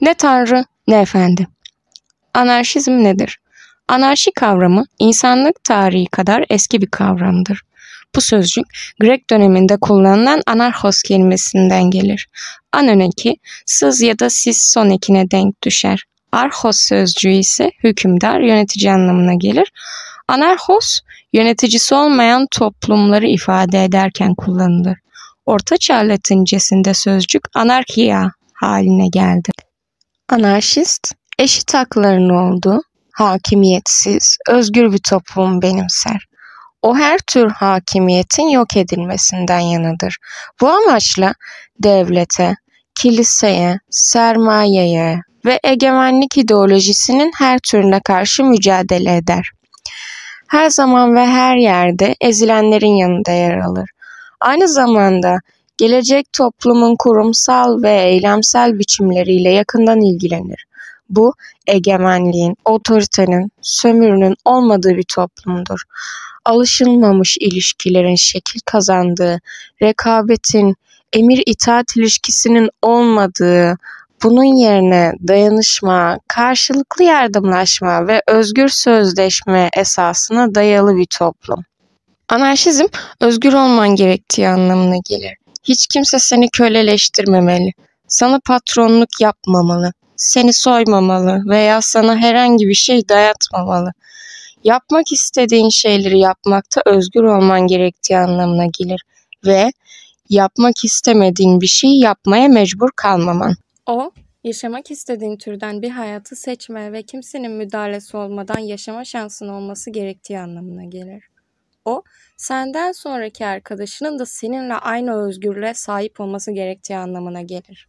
Ne tanrı ne efendi. Anarşizm nedir? Anarşi kavramı insanlık tarihi kadar eski bir kavramdır. Bu sözcük Grek döneminde kullanılan anarchos kelimesinden gelir. An eki sız ya da sis son ekine denk düşer. Archos sözcüğü ise hükümdar, yönetici anlamına gelir. Anarchos, yöneticisi olmayan toplumları ifade ederken kullanılır. Ortaçağ Latincesinde sözcük anarkia haline geldi. Anarşist, eşit hakların olduğu, hakimiyetsiz, özgür bir toplum benimser. O her tür hakimiyetin yok edilmesinden yanıdır. Bu amaçla devlete, kiliseye, sermayeye ve egemenlik ideolojisinin her türüne karşı mücadele eder. Her zaman ve her yerde ezilenlerin yanında yer alır. Aynı zamanda gelecek toplumun kurumsal ve eylemsel biçimleriyle yakından ilgilenir. Bu, egemenliğin, otoritenin, sömürünün olmadığı bir toplumdur. Alışılmamış ilişkilerin şekil kazandığı, rekabetin, emir-itaat ilişkisinin olmadığı, bunun yerine dayanışma, karşılıklı yardımlaşma ve özgür sözleşme esasına dayalı bir toplum. Anarşizm, özgür olman gerektiği anlamına gelir. Hiç kimse seni köleleştirmemeli, sana patronluk yapmamalı, seni soymamalı veya sana herhangi bir şey dayatmamalı. Yapmak istediğin şeyleri yapmakta özgür olman gerektiği anlamına gelir ve yapmak istemediğin bir şeyi yapmaya mecbur kalmaman. O, yaşamak istediğin türden bir hayatı seçme ve kimsenin müdahalesi olmadan yaşama şansın olması gerektiği anlamına gelir. O, senden sonraki arkadaşının da seninle aynı özgürlüğe sahip olması gerektiği anlamına gelir.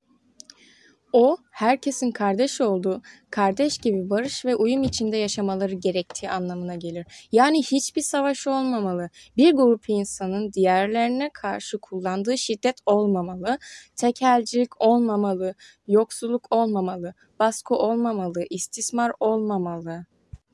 O, herkesin kardeş olduğu, kardeş gibi barış ve uyum içinde yaşamaları gerektiği anlamına gelir. Yani hiçbir savaş olmamalı, bir grup insanın diğerlerine karşı kullandığı şiddet olmamalı, tekelcilik olmamalı, yoksulluk olmamalı, baskı olmamalı, istismar olmamalı.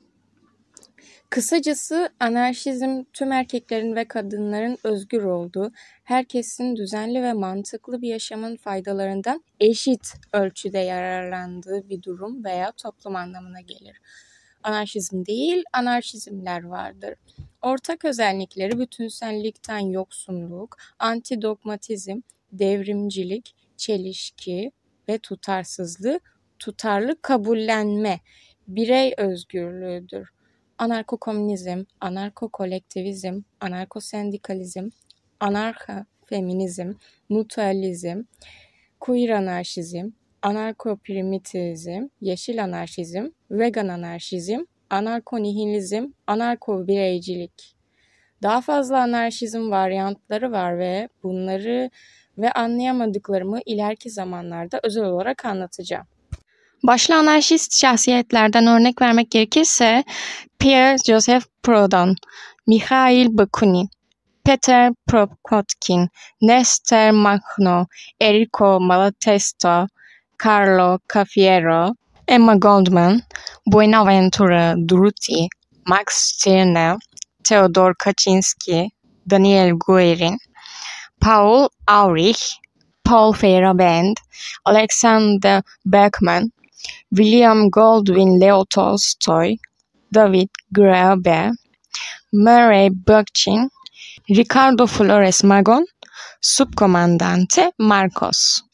Kısacası anarşizm tüm erkeklerin ve kadınların özgür olduğu, herkesin düzenli ve mantıklı bir yaşamın faydalarından eşit ölçüde yararlandığı bir durum veya toplum anlamına gelir. Anarşizm değil, anarşizmler vardır. Ortak özellikleri bütünsellikten yoksunluk, antidogmatizm, devrimcilik, çelişki ve tutarlı kabullenme, birey özgürlüğüdür. Anarko-komünizm, anarko-kolektivizm, anarko-sendikalizm, anarka-feminizm, mutualizm, queer anarşizm, anarko-primitivizm, yeşil anarşizm, vegan anarşizm, anarko-nihilizm, anarko-bireycilik. Daha fazla anarşizm varyantları var ve bunları ve anlayamadıklarımı ileriki zamanlarda özel olarak anlatacağım. Başlı anarşist şahsiyetlerden örnek vermek gerekirse Pierre-Joseph Proudhon, Mikhail Bakunin, Peter Kropotkin, Nestor Makhno, Enrico Malatesta, Carlo Cafiero, Emma Goldman, Buenaventura Durruti, Max Stirner, Theodor Kaczynski, Daniel Guerin, Paul Aurich, Paul Feyerabend, Alexander Berkman, William Goldwyn Leo Tolstoy, David Graeber, Murray Bookchin, Ricardo Flores Magón, Subcomandante Marcos.